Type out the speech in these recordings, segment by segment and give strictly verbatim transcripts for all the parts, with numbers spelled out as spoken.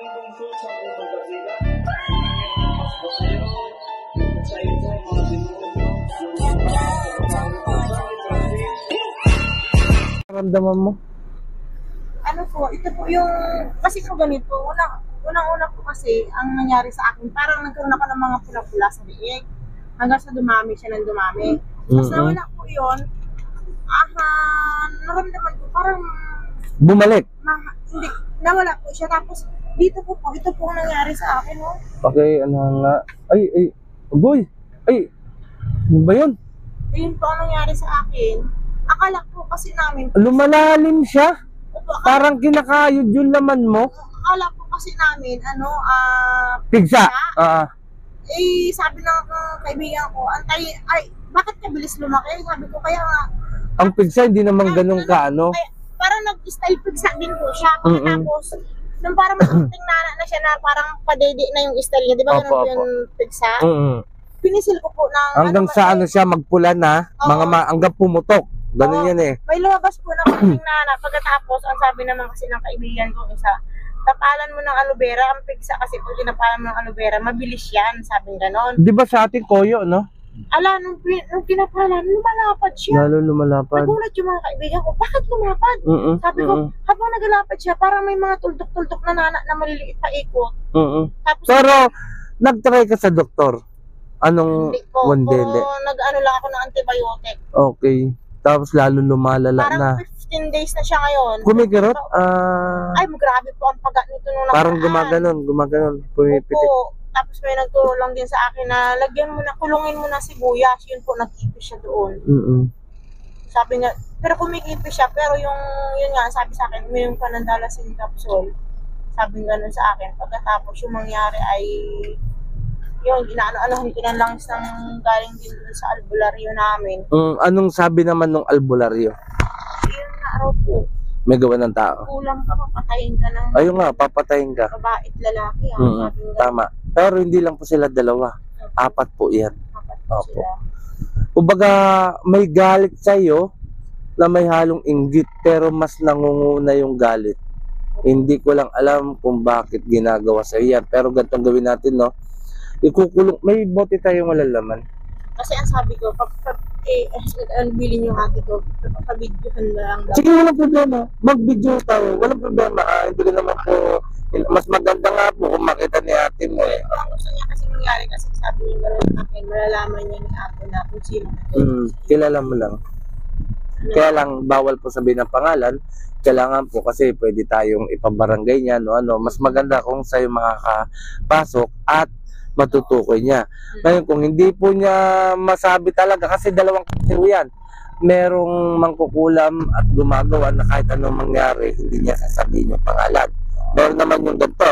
Ramdaman mo? Ano po, ito po yung, kasi po ganito, unang, unang-una po kasi, ang nangyari sa akin, parang nagkaroon ako ng mga pula-pula sa liig, hanggang sa dumami siya ng dumami. Tapos Mm-mm. nawala po yun, aha, naramdaman ko, parang, Bumalik? ma, hindi, nawala po siya, tapos, dito po po, ito po ang nangyari sa akin, oh. Okay, ano nga, ay, ay, boy, ay, ano ba yun? Ayun po ang nangyari sa akin. Akala po kasi namin, Lumalalim siya? opo, akala, Parang kinakayod yung laman mo? akala po kasi namin, ano, ah, Pigsa? Ah, eh, sabi ng uh, kaibigan ko, antay, ay, bakit ka bilis lumaki? Sabi ko, kaya nga, ang pigsa hindi naman ganun ka, ano? kaya, parang nag-style pigsa din po siya. Mm-mm. Pagkatapos, nung parang makunting nana na siya na parang padede na yung style niya, di ba ganun Opo, po yung pigsa? Mm-mm. Pinisil ko po ng, Hanggang ano, sa ano siya, magpula na, Oo. mga ma hanggang pumutok. Ganun Oo. yan eh. may lumabas po na kunting nana. Pagkatapos, ang sabi naman kasi ng kaibigan ko isa, tapalan mo ng aloe vera, ang pigsa kasi pag tinapalan mo ng aloe vera, mabilis yan, sabi ganon. Di ba sa ating koyo, no? Ala, nung, pin- nung tinapalan, lumalapad siya. Lalo lumalapad. Nagulat yung mga kaibigan ko, bakit lumapad? Mm-mm. Sabi ko, Mm-mm. habang nagalapad siya, parang may mga tuldok-tuldok na nana na maliliit pa ikot. Mm-mm. Tapos, Pero, nag-try ka sa doktor? Anong hindi po, wandele? puro nag-ano lang ako ng antibiotic. Okay. Tapos lalo lumalala Parang na. fifteen days na siya ngayon. Kumikirot? Ah, Ay, grabe po ang paga nito nung nakaraan. parang gumaganon, gumaganon. Pumipitik. Opo. Tapos may nagturo lang din sa akin na lagyan mo na, kulungin mo na sibuyas. Yun po, nag-ipis siya doon. Mm-mm. Sabi nga, pero kumikipis siya, pero yung, yun nga, sabi sa akin, uminom ka ng dalasin capsule. Sabi nga nun sa akin, pagkatapos yung mangyari ay, yun, inaano-anohan ko ng lungs ng galing din doon sa albularyo namin. Mm, anong sabi naman ng albularyo? Yun nga raw po, May gawa ng tao. kulang ka, papatayin ka ng Ayun nga, papatayin ka. babae at lalaki. Ah, Mm, sabi nga, tama. Pero hindi lang po sila dalawa. Apat po yan. apat po Opo. sila. Kumbaga, may galit sa'yo na may halong inggit, pero mas nangunguna yung galit. Hindi ko lang alam kung bakit ginagawa sa'yo yan. Pero ganitong gawin natin, no? Ikukulong, may bote tayong malalaman. Kasi ang sabi ko, pag, pag eh, eh, bilhin yung ate ko, pagpabidyohan na lang daw. Sige, walang problema. Mag-video tayo. Walang problema. Ah, hindi ko naman po, mas maganda nga po kung makita ni ate mo eh. Ang gusto niya kasi mangyari kasi sabi niya gano'n sa akin, malalaman niya ni ate na kung sino. Hmm, kilala mo lang. Kaya lang, bawal po sabihin ng pangalan. Kailangan po kasi pwede tayong ipabarangay niya, no? Ano, mas maganda kung sa'yo makakapasok at matutukoy niya. Ngayon, kung hindi po niya masabi talaga, kasi dalawang kasi yan, merong mangkukulam at gumagawa na kahit anong mangyari, hindi niya sasabihin yung pangalan. Meron naman yung ganito,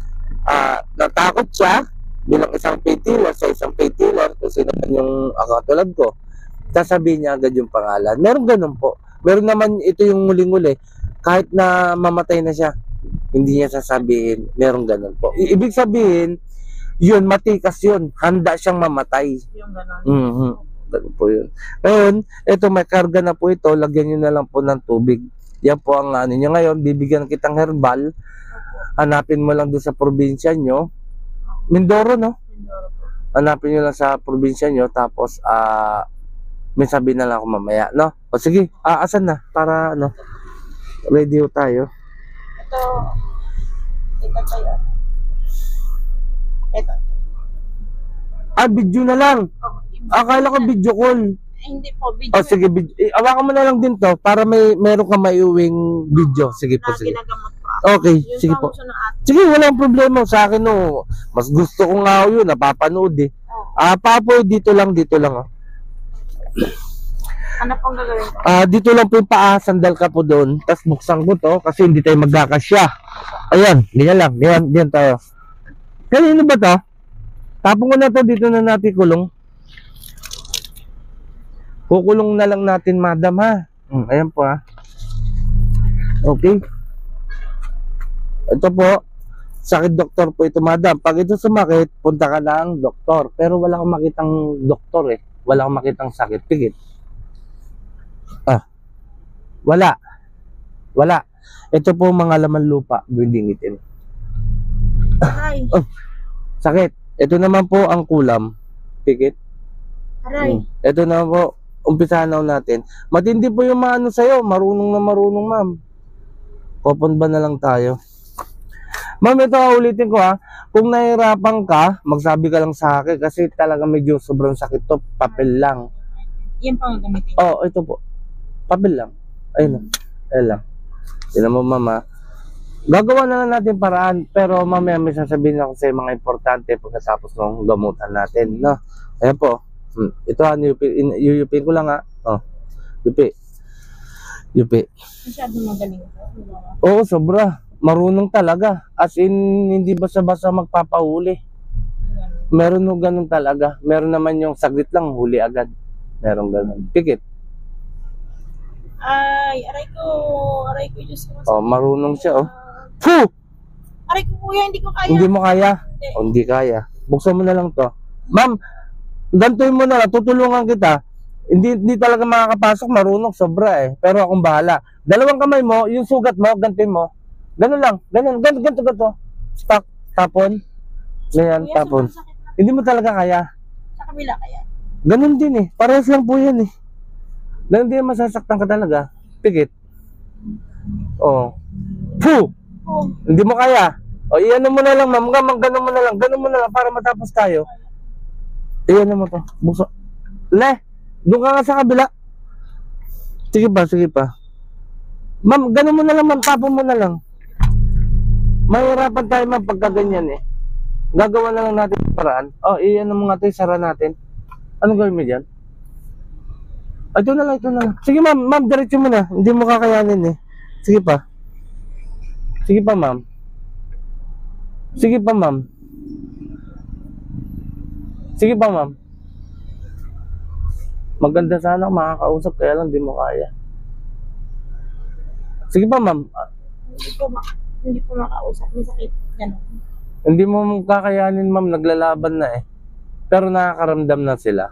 ah, natakot siya bilang isang pay-dealer sa isang pay-dealer, kasi naman yung akatulad ko, sasabihin niya agad yung pangalan. Meron ganun po. Meron naman ito yung muling-uli, kahit na mamatay na siya, hindi niya sasabihin, meron ganun po. I- ibig sabihin, yun, matikas yun. Handa siyang mamatay. Yung gano'n. Mm-hmm. Ganun po yun. Ngayon, ito may karga na po ito. Lagyan nyo na lang po ng tubig. Yan po ang ano nyo ngayon. Bibigyan kitang herbal. Hanapin mo lang doon sa probinsya nyo. Mindoro, no? Mindoro po. Hanapin nyo lang sa probinsya nyo. Tapos, ah, may sabihin na lang ako mamaya, no? O sige, ah, asan na? Para, ano, ready tayo. Ito, ito pa yun. Ito. Ah, video na lang. Oh, Akala ko video call. eh, hindi po, video Oh, sige, video. Eh, awakan mo na lang din to para may meron ka maiuwing video. Sige po, na sige. ginagamot po ako. Okay, Yung sige po. gusto ng ate. Sige, walang problema sa akin, no. Mas gusto ko nga yun, napapanood eh. Oh. Ah, papo, dito lang, dito lang, oh. Ano pong gagawin ko? Ah, dito lang po yung paa, sandal ka po doon. Tapos buksan ko to kasi hindi tayo magkakasya. Ayan, ganyan lang, ganyan, ganyan tayo. Kanino ba to? Tapong ko na to, dito na natin kulong. Kukulong na lang natin, madam, ha? Hmm, ayan po, ha? Okay. Ito po, sakit doktor po ito, madam. Pag ito sumakit, punta ka ng doktor. Pero wala akong makitang doktor, eh. Wala akong makitang sakit. Pigit. Ah. Wala. Wala. Ito po mga laman lupa, building itim. Aray, Oh, sakit. Ito naman po ang kulam. Pikit. aray. Hmm. Ito na po. Umpisahan na natin. Matindi po yung maano sa'yo. Marunong na marunong, ma'am. Kopon ba na lang tayo? Ma'am, ito ulitin ko ha. Kung nahihirapan ka, magsabi ka lang sa akin kasi talaga medyo sobrang sakit to. Papel lang. Yan pa ang gamitin. Oh, ito po. Papel lang. Ayun lang. Ayun lang. Tignan mo, mama. Gagawa na lang natin paraan, pero mamaya may sasabihin ako sa mga importante pagkatapos ng gamutan natin, no? Ayan po. Hmm. Ito ha, yuyupin ko lang ha. Oh. Yupi. Yupi. Masyadong magaling ko. Oo, sobra. Marunong talaga. As in, hindi basta-basta magpapahuli. Meron no ganun talaga. Meron naman yung saglit lang, huli agad. Meron ganun. Pikit. Ay, aray ko. Aray ko, Diyos ko. Oh, marunong siya, oh. Puh! Aray ko, kuya, hindi ko kaya. Hindi mo kaya? Hindi. O, hindi kaya. Buksan mo na lang to. Ma'am, gantuin mo na lang. Tutulungan kita. Hindi, hindi talaga makakapasok. Marunong, sobra eh. Pero akong bahala. Dalawang kamay mo, yung sugat mo, gantuin mo. Ganun lang. Ganun, ganun, ganito, ganito. Stock, tapon. Ganyan, Kuya, tapon. sobrang sakit na. Hindi mo talaga kaya. Sa kabila kaya. Ganun din eh. Parehas lang po yan eh. Ganun din masasaktan ka talaga. Pikit. Oh. Puh! Oh, Hindi mo kaya. O, iyan mo na lang, ma'am. Gamang, ganun mo na lang. Ganun mo na lang para matapos tayo. Iyan mo to. Bukso. Le, doon ka nga sa kabila. Sige pa, sige pa. Ma'am, ganun mo na lang, ma'am. Tapon mo na lang. Mahirapan tayo, ma'am, pagka ganyan eh. Gagawa na lang natin yung paraan. O, iyan mo nga tayo, sara natin. Anong gawin mo dyan? Ay, ito na lang, ito na lang. Sige, ma'am, ma'am, diretso mo na. Hindi mo kakayanin eh. Sige pa. Sige pa, ma'am. Sige pa, ma'am. Sige pa, ma'am. Maganda sana makakausap, kaya lang di mo kaya. Sige pa, ma'am. hindi ko ma hindi ko makausap. May sakit. Ganun. Hindi mo kakayanin, ma'am. Naglalaban na eh. Pero nakakaramdam na sila.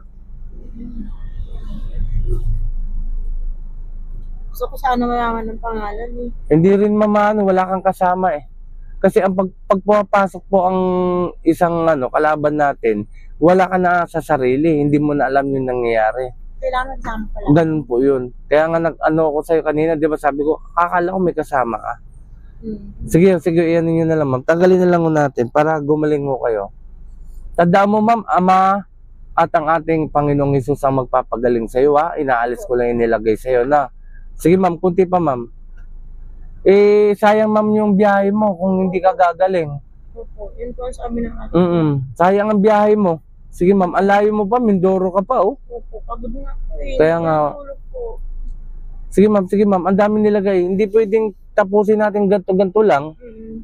Gusto ko sana mayaman ng pangalan eh. Hindi rin mamano, wala kang kasama eh. Kasi ang pag, pag pumapasok po ang isang ano, kalaban natin, wala ka na sa sarili, hindi mo na alam yung nangyayari. Kailangan kasama pala. Ganun po yun. Kaya nga nag-ano ko sa'yo kanina, di ba sabi ko, akala ko may kasama ka. Hmm. Sige, sige, iyan nyo na lang, ma'am. Tagalin na lang ho natin para gumaling ho kayo. Tandaan mo, ma'am, Ama at ang ating Panginoong Hesus ang magpapagaling sa'yo, ha? Inaalis ko lang yung nilagay sa'yo na. Sige, ma'am, kunti pa, ma'am. Eh, sayang, ma'am, yung biyahe mo kung hindi ka gagaling. Opo, yun po ang sabi ng ating. Mm-mm. Sayang ang biyahe mo. Sige, ma'am, ang layo mo pa, Mindoro ka pa, oh. Opo, pagod nga po eh. Kaya nga. Tulog po. Sige, ma'am, sige, ma'am, ang dami nilagay. Hindi pwedeng tapusin natin ganto-ganto lang. Mm.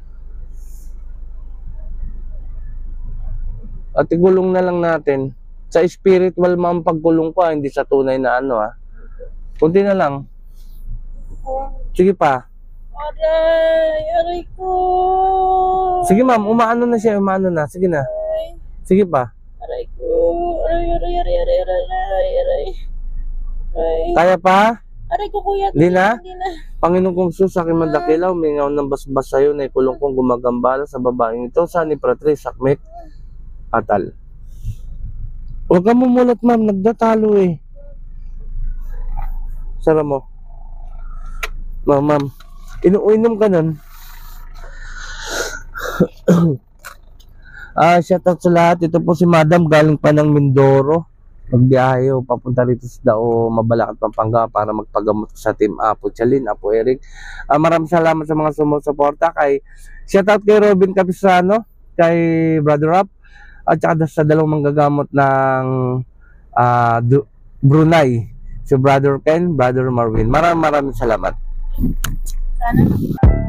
At igulong na lang natin. Sa spiritual, ma'am, pagkulong ko, ah, hindi sa tunay na ano, ah. Kunti na lang. Oh, Sige pa. aray, aray ko. Sige, ma'am, umaano na siya, umaano na. Sige na. Aray, Sige pa. aray ko. Aray, aray, aray, aray, aray, aray, aray. Aray. Kaya pa? Aray ko, kuya. Hindi na? Hindi na. Panginoon kong Sus, aking mandakilaw, mingaw ng basbas sa'yo na ikulong kong gumagambala sa babaeng ito. Sa ni Patrice, Sakmek, Atal. Huwag ka mumulat, ma'am. Nagdatalo eh. Sara mo. Ma'am, ma'am. Inuinom ka nun. Ah, shout out sa lahat. Ito po si Madam galing pa ng Mindoro. Magbiyahe o papunta rito sa Dao, Mabalacat, Pampanga para magpagamot sa Team Apo Chalin, Apo Eric. Ah, maraming salamat sa mga sumusuporta kay shout out kay Robin Capisano, kay Brother Rap, at saka sa dalawang manggagamot ng ah, Brunei, si Brother Ken, Brother Marvin. Maraming maraming salamat. Sana.